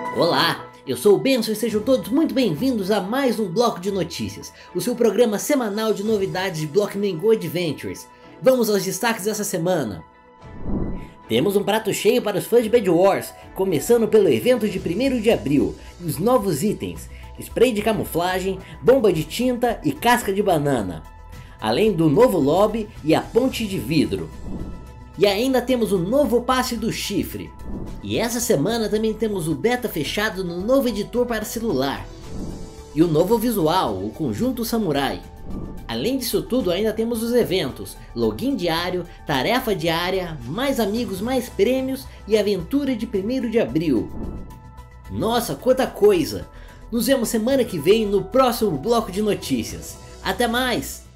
Olá, eu sou o Benson e sejam todos muito bem-vindos a mais um Bloco de Notícias, o seu programa semanal de novidades de Blockman Go Adventures. Vamos aos destaques dessa semana. Temos um prato cheio para os fãs de Bed Wars, começando pelo evento de 1º de abril, e os novos itens, spray de camuflagem, bomba de tinta e casca de banana, além do novo lobby e a ponte de vidro. E ainda temos o novo passe do chifre. E essa semana também temos o beta fechado no novo editor para celular. E o novo visual, o Conjunto Samurai. Além disso tudo, ainda temos os eventos, login diário, tarefa diária, mais amigos, mais prêmios e aventura de 1º de abril. Nossa, quanta coisa! Nos vemos semana que vem no próximo Bloco de Notícias. Até mais!